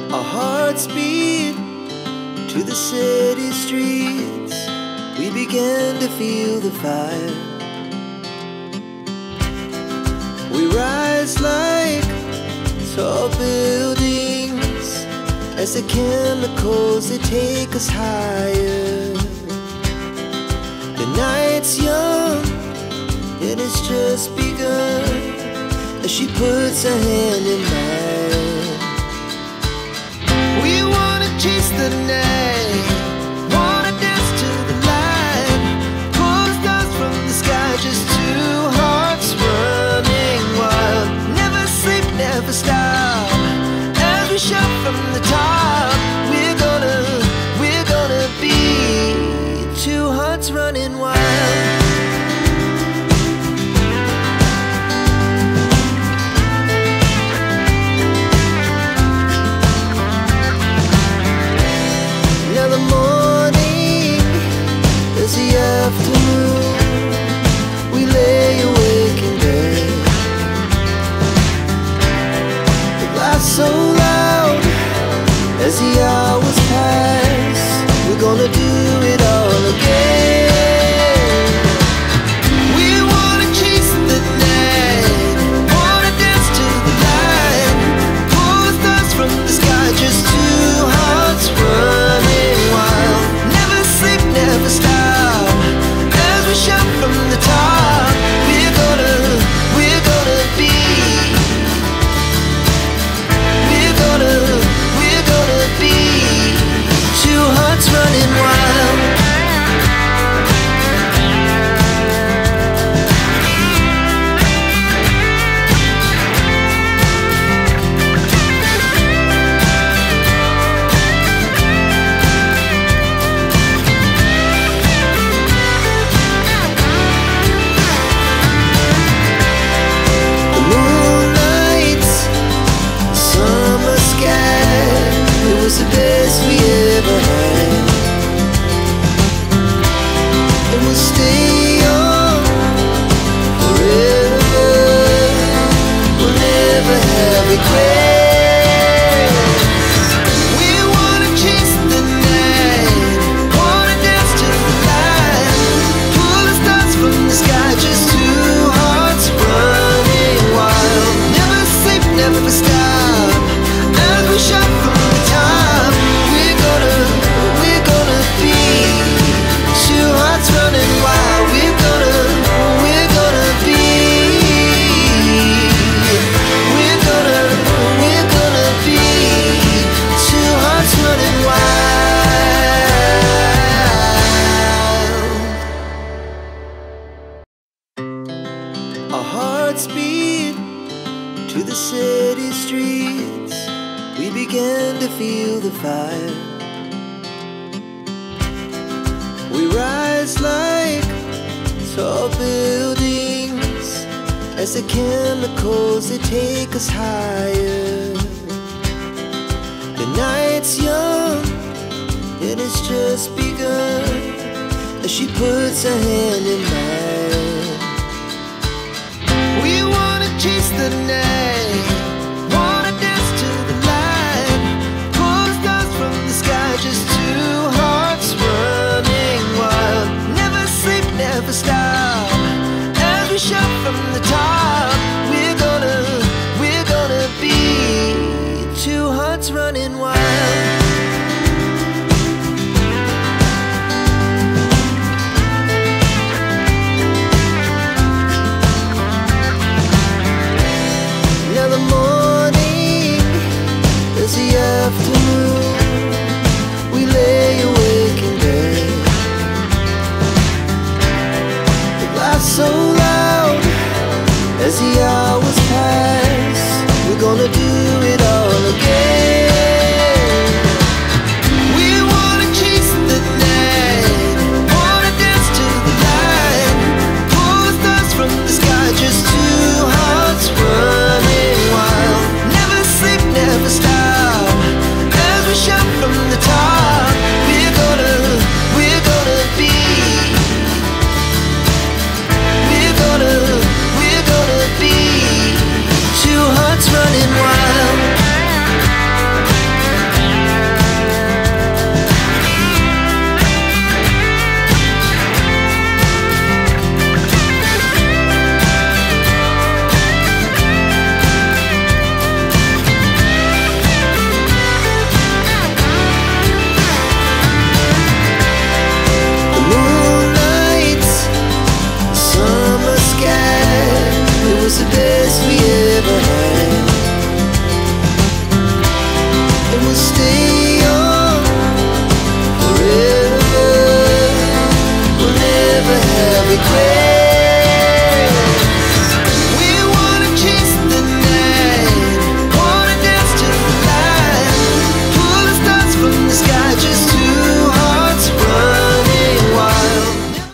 Our hearts beat to the city streets. We began to feel the fire. We rise like tall buildings as the chemicals, they take us higher. The night's young and it's just begun as she puts her hand in mine. We wanna chase the night, wanna dance to the light, pull the stars from the sky, just two hearts running wild. Never sleep, never stop, as we shout from the top. We're gonna be two hearts running wild. Now the morning is the afternoon. We lay awake in bed. The glass so loud as the hours pass. We're gonna do it all again. We wanna chase the night, wanna dance to the light, pull the stars from the sky, just two hearts running wild. Never sleep, never stop, as we shout from the top. We're gonna be, we're gonna be two hearts running wild. The moonlight, summer sky, it was the best we ever had. And we'll stay young forever. We'll never have regrets. We wanna chase the night, wanna dance to the light, pull the stars from the sky, just two hearts running wild. Never sleep, never stop, as we shout from the top. We're gonna be two hearts running wild. We're gonna be, we're gonna be two hearts running wild. Our hearts beat to the city streets. We began to feel the fire. We rise like tall buildings as the chemicals, they take us higher. The night's young and it's just begun as she puts her hand in mine. We wanna chase the night, wanna dance to the light, pull the stars from the sky, just two hearts running wild. Never sleep, never stop, as we shout from the top. We're gonna be two hearts running wild. Now the morning is the afternoon. We lay awake in bed. The glass so loud as the hours pass. We're gonna do it all again. We wanna chase the night, wanna dance to the light, pull the stars from the sky, just two hearts running wild. Never sleep, never stop, as we shout from the top. We're gonna be, we're gonna be two hearts running wild. was the best we